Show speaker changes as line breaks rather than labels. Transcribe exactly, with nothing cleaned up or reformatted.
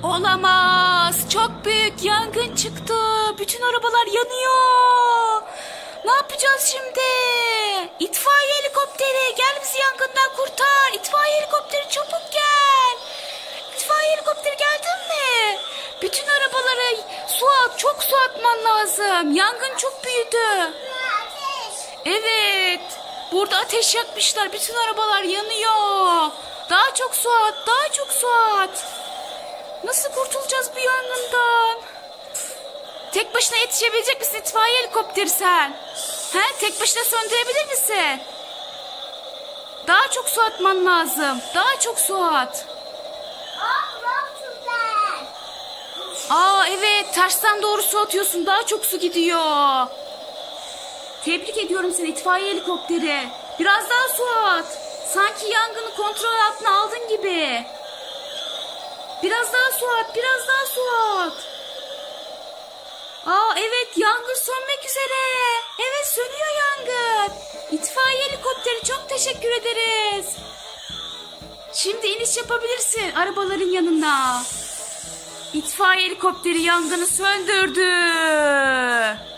Olamaz. Çok büyük yangın çıktı. Bütün arabalar yanıyor. Ne yapacağız şimdi? İtfaiye helikopteri gel bizi yangından kurtar. İtfaiye helikopteri çabuk gel. İtfaiye helikopteri geldin mi? Bütün arabalara su at. Çok su atman lazım. Yangın çok büyüdü. Evet. Burada ateş yakmışlar. Bütün arabalar yanıyor. Daha çok su at. Daha çok su at. Nasıl kurtulacağız bu yangından? Tek başına yetişebilecek misin itfaiye helikopteri sen? He? Tek başına söndürebilir misin? Daha çok su atman lazım. Daha çok su at. Aa evet, tersten doğru su atıyorsun. Daha çok su gidiyor. Tebrik ediyorum seni itfaiye helikopteri. Biraz daha su at. Sanki yangını kontrol altına aldın gibi. Biraz daha su at, biraz daha su at. Aa evet, yangın sönmek üzere. Evet, sönüyor yangın. İtfaiye helikopteri çok teşekkür ederiz. Şimdi iniş yapabilirsin arabaların yanına. İtfaiye helikopteri yangını söndürdü.